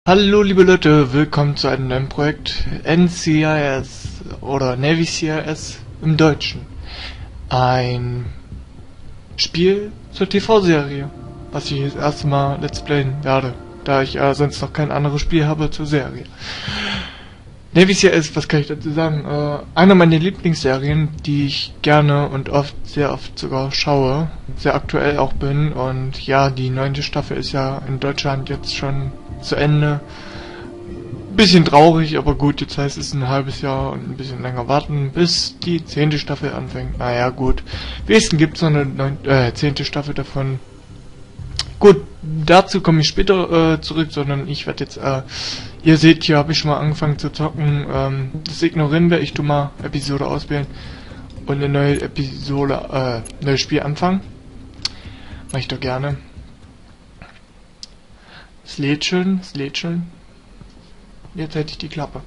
Hallo liebe Leute, willkommen zu einem neuen Projekt NCIS oder Navy CIS im Deutschen. Ein Spiel zur TV-Serie, was ich das erste Mal Let's Playen werde, da ich sonst noch kein anderes Spiel habe zur Serie. Navy CIS, was kann ich dazu sagen? Eine meiner Lieblingsserien, die ich gerne und sehr oft sogar schaue, sehr aktuell auch bin, und ja, die 9. Staffel ist ja in Deutschland jetzt schon zu Ende. Bisschen traurig, aber gut, jetzt heißt es ein halbes Jahr und ein bisschen länger warten, bis die 10. Staffel anfängt. Naja, gut. Wenigstens gibt es noch eine 10. Staffel davon. Gut, dazu komme ich später zurück, sondern ich werde jetzt, ihr seht, hier habe ich schon mal angefangen zu zocken. Das ignorieren wir, ich tu mal Episode auswählen und eine neue Episode, neues Spiel anfangen. Mach ich doch gerne. Es lädt schon, es lädt schon. Jetzt hätte ich die Klappe.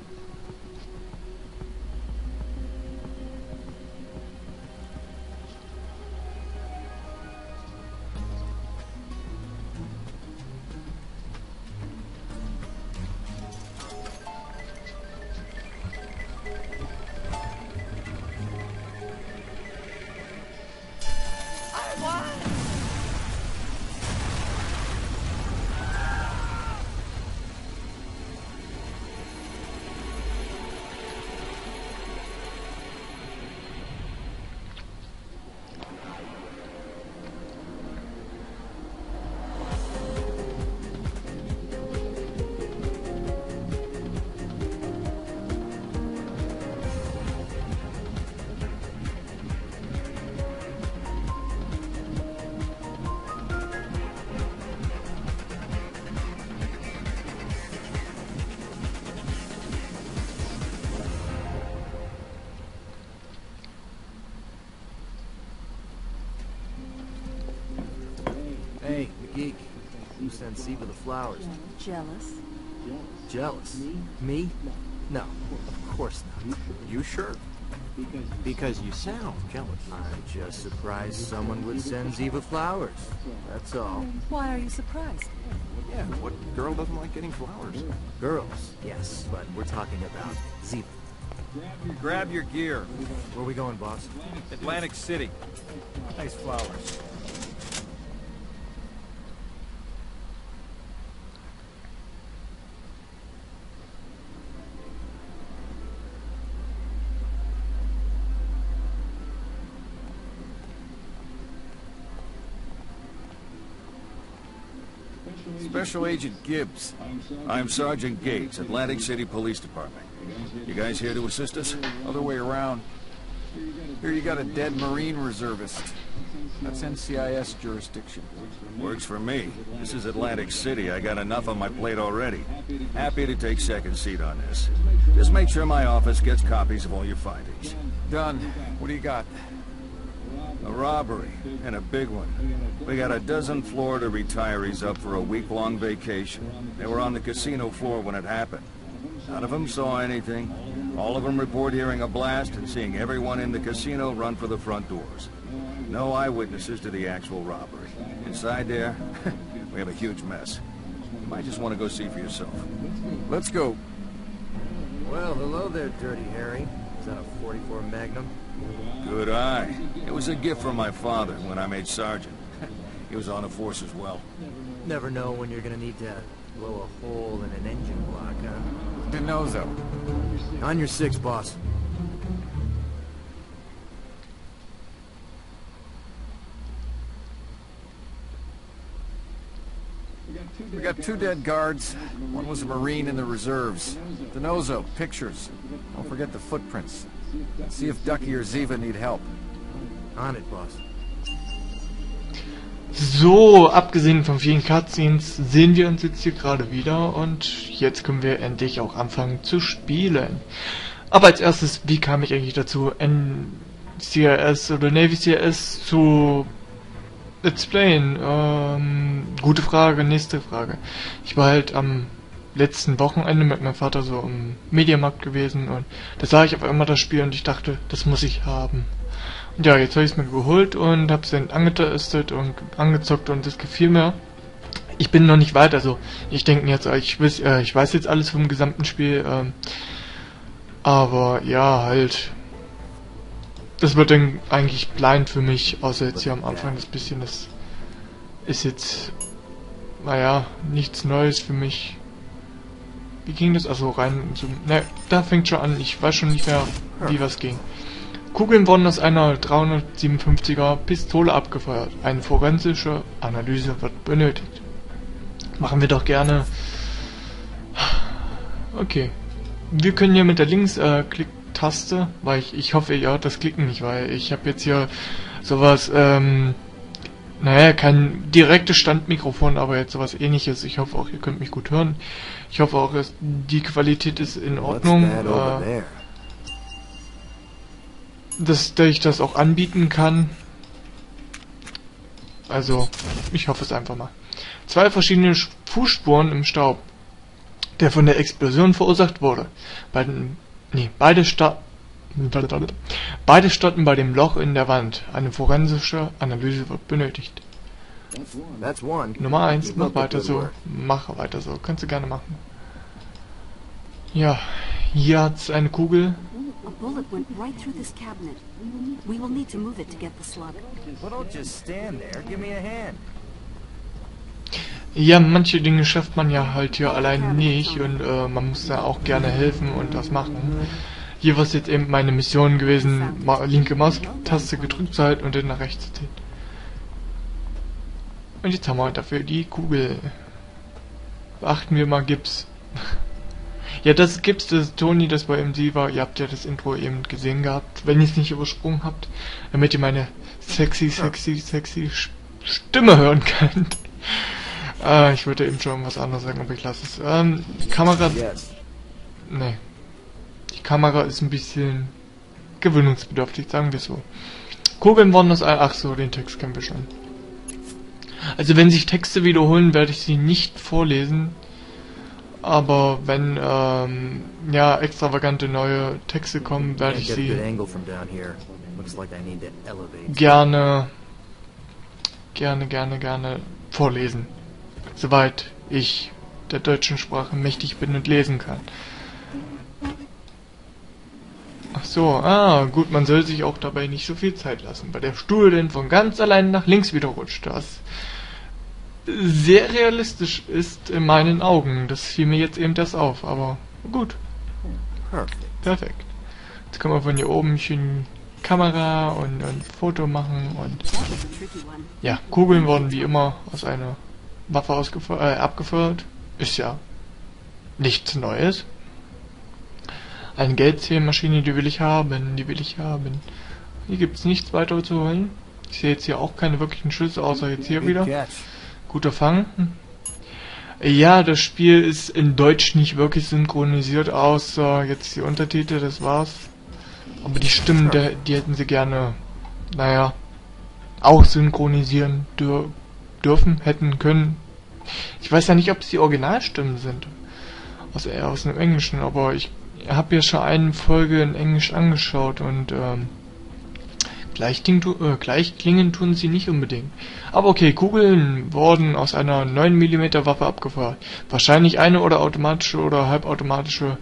Hey, the geek. Who sent Siva the flowers? Jealous? Jealous? Me? No, of course not. You sure? Because you sound jealous. I'm just surprised someone would send Ziva flowers. That's all. Why are you surprised? Yeah, what girl doesn't like getting flowers? Girls, yes, but we're talking about Ziva. Grab your gear. Where we going, boss? Atlantic City. Nice flowers. Special Agent Gibbs. I'm Sergeant Gates, Atlantic City Police Department. You guys here to assist us? Other way around. Here you got a dead Marine reservist. That's NCIS jurisdiction. Works for me. This is Atlantic City. I got enough on my plate already. Happy to take second seat on this. Just make sure my office gets copies of all your findings. Done. What do you got? A robbery, and a big one. We got a dozen Florida retirees up for a week-long vacation. They were on the casino floor when it happened. None of them saw anything. All of them report hearing a blast and seeing everyone in the casino run for the front doors. No eyewitnesses to the actual robbery. Inside there, we have a huge mess. You might just want to go see for yourself. Let's go. Well, hello there, Dirty Harry. Is that a 44 Magnum? Good eye. It was a gift from my father when I made sergeant. He was on the force as well. Never know when you're gonna need to blow a hole in an engine block, huh? DiNozzo. On your six, boss. We got 2 dead guards. One was a Marine in the reserves. DiNozzo, pictures. Don't forget the footprints. See if Ducky or Ziva need help. On it, boss. So, abgesehen von vielen Cutscenes sehen wir uns jetzt hier gerade wieder und jetzt können wir endlich auch anfangen zu spielen. Aber als erstes, wie kam ich eigentlich dazu, NCIS oder Navy CIS zu Let's Playen? Gute Frage, nächste Frage. Ich war halt am letzten Wochenende mit meinem Vater so im Mediamarkt gewesen und da sah ich auf einmal das Spiel und ich dachte, das muss ich haben. Und ja, jetzt habe ich es mir geholt und habe es dann angetestet und angezockt und es gefiel mir. Ich bin noch nicht weit, also ich denke jetzt, ich weiß jetzt alles vom gesamten Spiel, aber ja, halt, das wird dann eigentlich blind für mich, außer jetzt hier am Anfang das bisschen, das ist jetzt, naja, nichts Neues für mich. Wie ging das? Also rein, so, ne, da fängt schon an, ich weiß schon nicht mehr, wie was ging. Kugeln wurden aus einer 357er Pistole abgefeuert. Eine forensische Analyse wird benötigt. Machen wir doch gerne. Okay. Wir können hier mit der Links-Klick-Taste, weil ich hoffe, ihr hört das Klicken nicht, weil ich habe jetzt hier sowas, naja, kein direktes Standmikrofon, aber jetzt sowas ähnliches. Ich hoffe auch, ihr könnt mich gut hören. Ich hoffe auch, die Qualität ist in Ordnung. Dass ich das auch anbieten kann. Also, ich hoffe es einfach mal. 2 verschiedene Fußspuren im Staub, der von der Explosion verursacht wurde. Beide starten bei dem Loch in der Wand. Eine forensische Analyse wird benötigt. Nummer 1, mach weiter so. Mach weiter so. Kannst du gerne machen. Ja, hier hat's eine Kugel. A bullet went right through this cabinet. We will need to move it to get the slug. Well, don't just stand there. Give me a hand. Ja, manche Dinge schafft man ja halt hier allein nicht und man muss da auch gerne helfen und das machen. Hier war es jetzt eben meine Mission gewesen, linke Maustaste gedrückt zu halten und dann nach rechts zu ziehen. Und jetzt haben wir dafür die Kugel. Beachten wir mal Gips. Ja, das Gips, das ist Toni, das bei MC war. Ihr habt ja das Intro eben gesehen gehabt, wenn ihr es nicht übersprungen habt, damit ihr meine sexy Stimme hören könnt. Ich würde eben schon was anderes sagen, aber ich lasse es. Die Kamera... Nee. Die Kamera ist ein bisschen gewöhnungsbedürftig, sagen wir so. Kugeln wurden aus... Ach so, den Text kennen wir schon. Also wenn sich Texte wiederholen, werde ich sie nicht vorlesen. Aber wenn, ja, extravagante neue Texte kommen, werde ich sie gerne vorlesen. Soweit ich der deutschen Sprache mächtig bin und lesen kann. Ach so, gut, man soll sich auch dabei nicht so viel Zeit lassen, weil der Stuhl denn von ganz allein nach links wieder rutscht. Das sehr realistisch ist in meinen Augen. Das fiel mir jetzt eben das auf, aber gut. Perfekt. Jetzt kann man von hier oben schön Kamera und Foto machen und ja, Kugeln wurden wie immer aus einer Waffe abgefeuert. Ist ja nichts Neues. Eine Geldzählmaschine, die will ich haben, Hier gibt's nichts weiter zu holen. Ich sehe jetzt hier auch keine wirklichen Schüsse, außer jetzt hier wieder. Guter Fang. Ja, das Spiel ist in Deutsch nicht wirklich synchronisiert, außer jetzt die Untertitel, das war's. Aber die Stimmen, die hätten sie gerne, naja, auch synchronisieren dürfen, hätten können. Ich weiß ja nicht, ob es die Originalstimmen sind. Aus dem Englischen, aber ich habe ja schon eine Folge in Englisch angeschaut und gleich klingen tun sie nicht unbedingt. Aber okay, Kugeln wurden aus einer 9 mm Waffe abgefeuert. Wahrscheinlich eine oder automatische oder halbautomatische.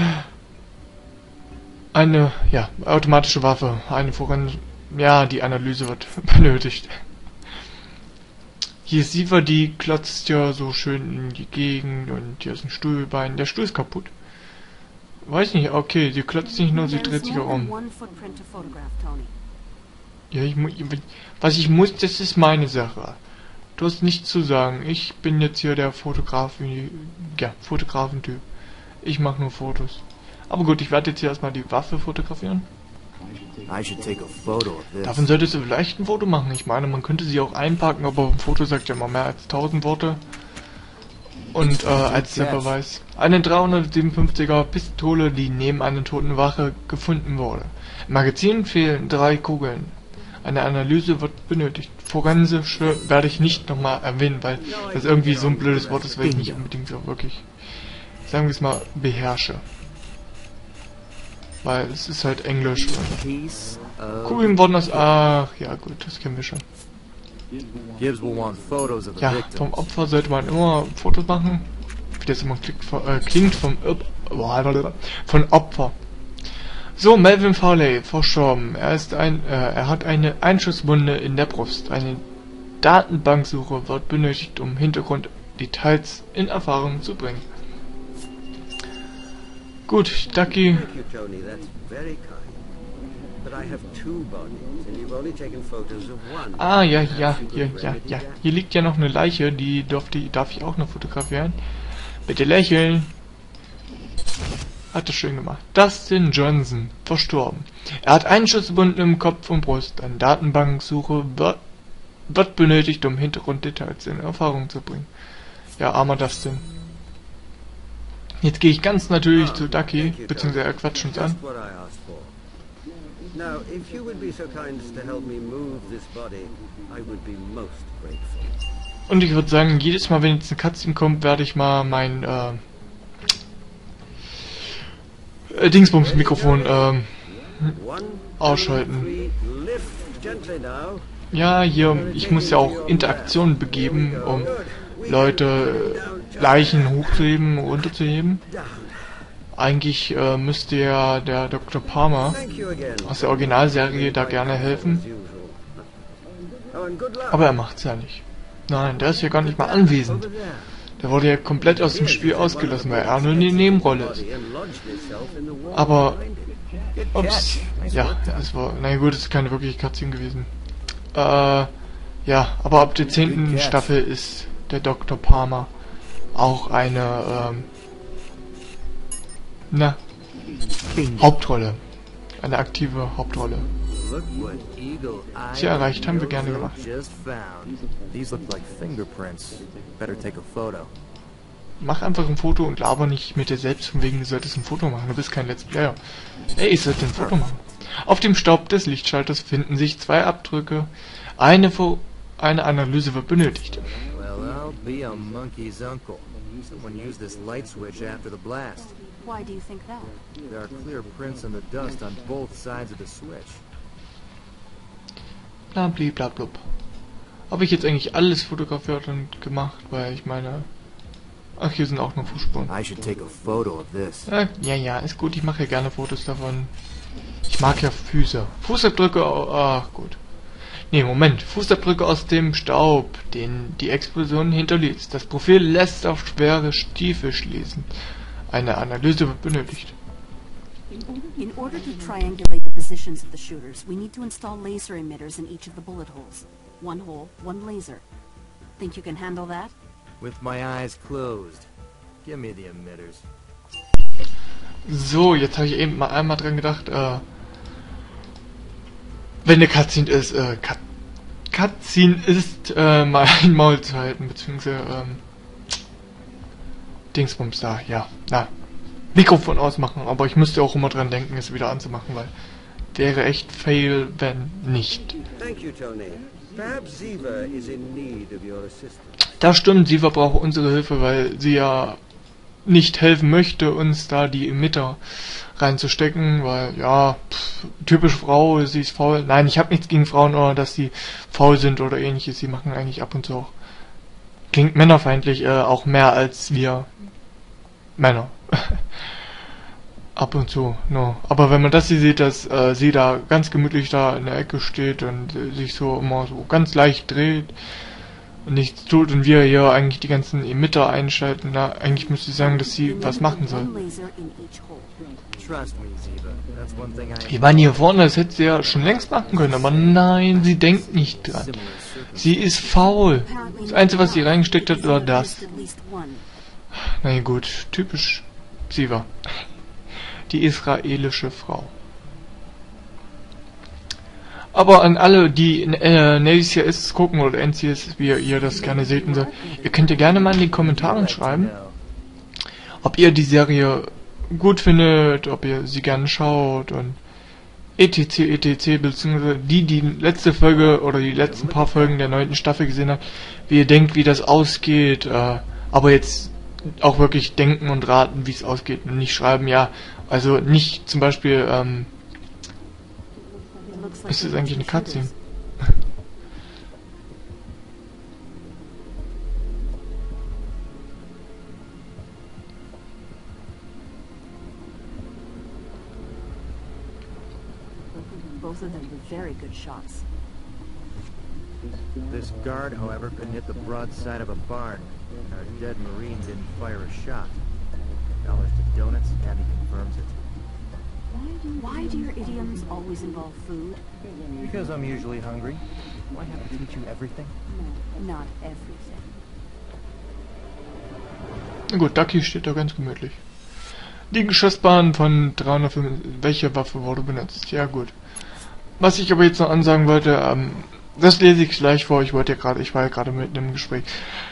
Eine, ja, automatische Waffe. Eine ja, die Analyse wird benötigt. Hier ist Siva, die klotzt ja so schön in die Gegend und hier ist ein Stuhlbein. Der Stuhl ist kaputt. Weiß nicht, okay, sie klotzt nicht nur, sie dreht sich auch um. Ja, was ich muss, das ist meine Sache. Du hast nichts zu sagen. Ich bin jetzt hier der Fotografentyp. Ich mache nur Fotos. Aber gut, ich werde jetzt hier erstmal die Waffe fotografieren. Davon solltest du vielleicht ein Foto machen. Ich meine, man könnte sie auch einpacken, aber ein Foto sagt ja immer mehr als 1000 Worte. Und als der Beweis. Eine 357er Pistole, die neben einer toten Wache gefunden wurde. Im Magazin fehlen 3 Kugeln. Eine Analyse wird benötigt. Forensische werde ich nicht nochmal erwähnen, weil das irgendwie so ein blödes Wort ist, weil ich nicht unbedingt so wirklich, sagen wir es mal, beherrsche. Weil es ist halt Englisch. Kugeln wurden aus... Ach, ja gut, das kennen wir schon. Gibbs will want photos of the Ja, vom victims. Opfer sollte man immer Fotos machen. Wie das immer klingt von Opfer. So, Melvin Farley, verstorben. Er hat eine Einschusswunde in der Brust. Eine Datenbanksuche wird benötigt, um Hintergrunddetails in Erfahrung zu bringen. Gut, Ducky. Thank you, Tony. That's very kind. But I have 2 bodies, and you've only taken photos of one. Ah, ja. Hier liegt ja noch eine Leiche, die darf ich auch noch fotografieren. Bitte lächeln. Hat er schön gemacht. Dustin Johnson, verstorben. Er hat Einschusswunden im Kopf und Brust. Eine Datenbanksuche wird benötigt, um Hintergrunddetails in Erfahrung zu bringen. Ja, armer Dustin. Jetzt gehe ich ganz natürlich zu Ducky, beziehungsweise er quatscht uns an. Just what I asked for. Now, if you would be so kind as to help me move this body, I would be most grateful. Und ich würde sagen, jedes Mal, wenn jetzt eine Cutscene kommt, werde ich mal mein Dingsbums-Mikrofon 1, ausschalten. 2, 3, lift gently now. Ja, hier, ich muss ja auch Interaktionen begeben, um Leute, Leichen hochzuheben, runterzuheben. Eigentlich müsste ja der Dr. Palmer Thank you again. aus der Originalserie da gerne helfen, As usual. Oh, and good luck. aber er macht's ja nicht. Nein, der ist ja gar nicht mal anwesend. Over there. Der wurde ja komplett aus dem Spiel ausgelassen, weil er nur eine Nebenrolle ist. And lodged itself in the wall Aber, behind it. ups, ja, es war, na gut, es ist keine wirkliche Cutscene gewesen. Ja, aber ab der 10. Staffel ist der Dr. Palmer auch eine, Hauptrolle. Eine aktive Hauptrolle. Look what eagle-eyed Sie erreicht, haben wir gerne gemacht. just found. These look like fingerprints. Better take a photo. Mach einfach ein Foto und laber nicht mit dir selbst von wegen, du solltest ein Foto machen. Du bist kein Let's Player. Ey, ich sollte ein Foto machen. Auf dem Staub des Lichtschalters finden sich 2 Abdrücke. Eine Analyse wird benötigt. Well, I'll be a monkey's uncle. Someone used this light switch after the blast. Why do you think that? There are clear prints in the dust on both sides of the switch. Blablablub. Habe ich jetzt eigentlich alles fotografiert und gemacht, weil ich meine... Ach, hier sind auch noch Fußspuren. I should take a photo of this. Ja, ist gut, ich mache ja gerne Fotos davon. Ich mag ja Füße. Fußabdrücke, ach gut. Nee, Moment. Fußabdrücke aus dem Staub, den die Explosion hinterließ. Das Profil lässt auf schwere Stiefel schließen. Eine Analyse wird benötigt. In order to triangulate the positions of the shooters, we need to install laser emitters in each of the bullet holes. 1 hole, 1 laser. Think you can handle that? With my eyes closed. Give me the emitters. So, jetzt habe ich eben mal einmal dran gedacht, wenn eine Cutscene ist, mal ein Maul zu halten, beziehungsweise, Dingsbums da, ja, Mikrofon ausmachen, aber ich müsste auch immer dran denken, es wieder anzumachen, weil wäre echt fail, wenn nicht. Thank you, Tony. Perhaps Ziva is in need of your assistance. Das stimmt, Siva braucht unsere Hilfe, weil sie ja nicht helfen möchte, uns da die Emitter reinzustecken, weil, ja, typisch Frau, sie ist faul. Nein, ich habe nichts gegen Frauen, oder dass sie faul sind oder ähnliches. Sie machen eigentlich ab und zu auch, klingt männerfeindlich, auch mehr als wir Männer. Ab und zu, no. Aber wenn man das hier sieht, dass sie da ganz gemütlich da in der Ecke steht und sich so immer so ganz leicht dreht und nichts tut und wir hier eigentlich die ganzen Emitter einschalten, na, eigentlich müsste ich sagen, dass sie was machen soll. 1 laser in each hole. Trust me, Ziva. That's one thing I Wir waren hier vorne, das hätte sie ja schon längst machen können, aber nein, sie denkt nicht dran. similar Sie ist faul. Das Einzige, was sie reingesteckt hat, war das. At least 1. Na ja, gut, typisch Siva. Die israelische Frau. Aber an alle, die NCIS gucken oder NCIS, wie ihr das gerne seht, und so, ihr könnt ja gerne mal in die Kommentare schreiben, ob ihr die Serie gut findet, ob ihr sie gerne schaut und etc, beziehungsweise die letzte Folge oder die letzten paar Folgen der 9. Staffel gesehen habt, wie ihr denkt, wie das ausgeht, aber jetzt auch wirklich denken und raten, wie es ausgeht und nicht schreiben, ja, also nicht zum Beispiel, It looks like ist das we eigentlich eine reached the Cutscene? shooters. Both of them were very good shots. This guard, however, couldn't hit the broadside of a barn. Our dead Marine didn't fire a shot. Dollars to donuts, Abby confirms it. Why do your idioms always involve food? Because I'm usually hungry. Do I have to teach you everything? No, not everything. Na gut, Ducky steht da ganz gemütlich. Die Geschossbahn von 305. Welche Waffe wurde benutzt? Ja gut. Was ich aber jetzt noch ansagen wollte, das lese ich gleich vor. Ich war ja gerade mitten im Gespräch.